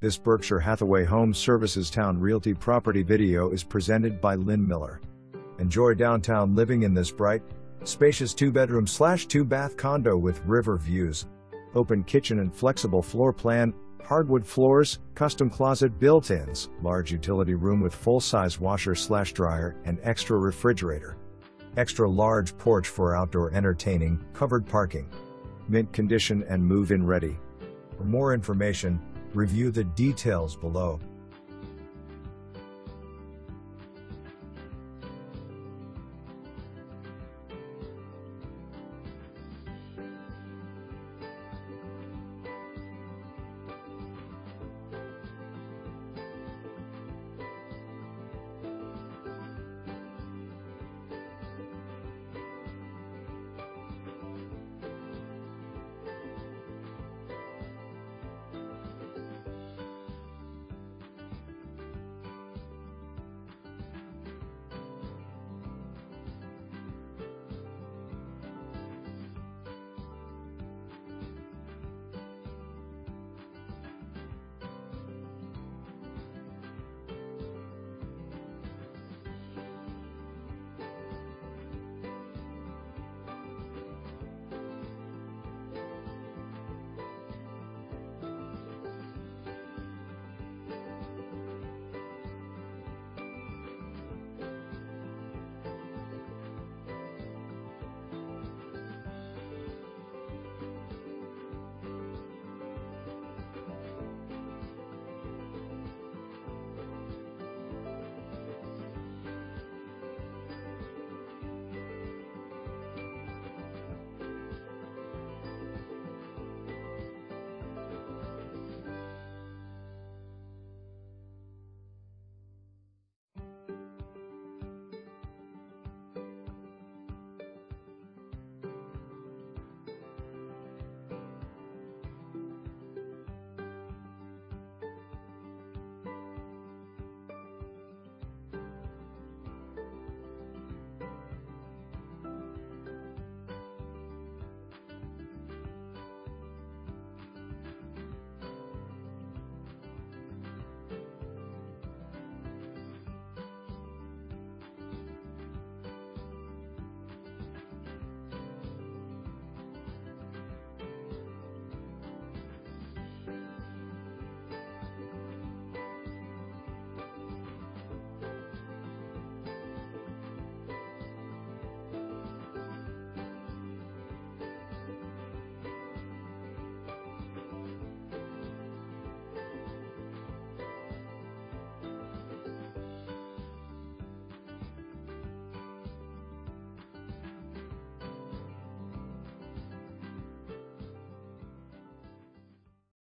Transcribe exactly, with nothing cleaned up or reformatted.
This Berkshire Hathaway Home Services Towne Realty property video is presented by Lin Miller. Enjoy downtown living in this bright, spacious two-bedroom slash two-bath condo with river views. Open kitchen and flexible floor plan, hardwood floors, custom closet built-ins, large utility room with full-size washer slash dryer and extra refrigerator. Extra large porch for outdoor entertaining, covered parking. Mint condition and move-in ready. For more information, review the details below.